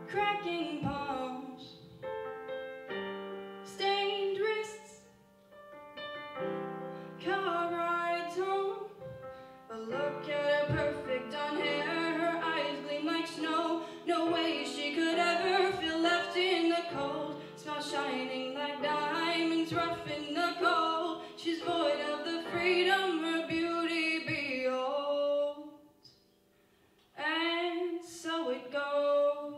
cracking palms, stained wrists, car rides home. But look at her perfect done hair, her eyes gleam like snow. No way she could ever feel left in the cold. Smile shining like diamonds, rough in the cold. She's void of the freedom her beauty beholds. And so it goes.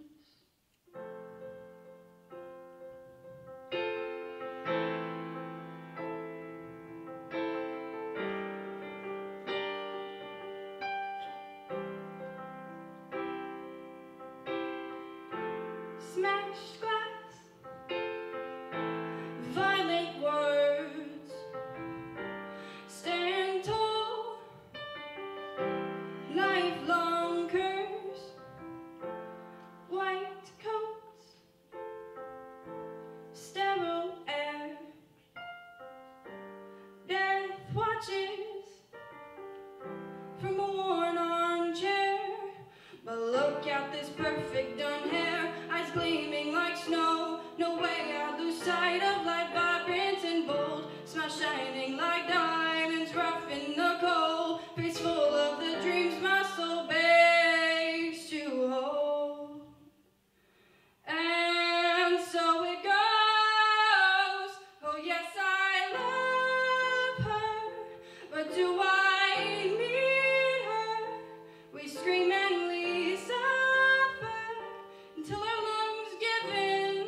Smashed glass, violent words, stand tall, lifelong curse, white coats, sterile air, death watches from a worn armchair. But look at this perfect done hair, eyes gleaming like snow. No way I'd lose sight of life, vibrant and bold. Smile shining like diamonds, rough in the cold. Face full of the dreams my soul begs to hold. And so it goes. Oh yes, I love her, but do I need her? We scream and we suffer until our lungs give in.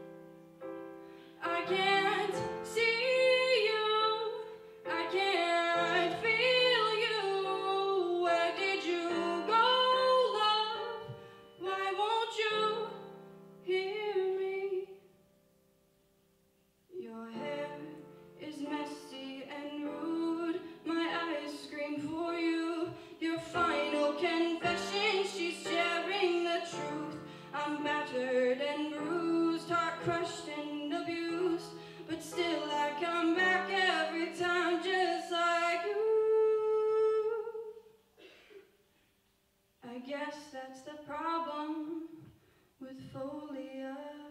I can't see you, I can't feel you. Where did you go, love? Why won't you hear me? Your hair is messy and rude, my eyes scream for you. Your final confession, she's sharing the truth. I'm battered and bruised, heart crushed and abused, but still I come back every time just like you. I guess that's the problem with Folie.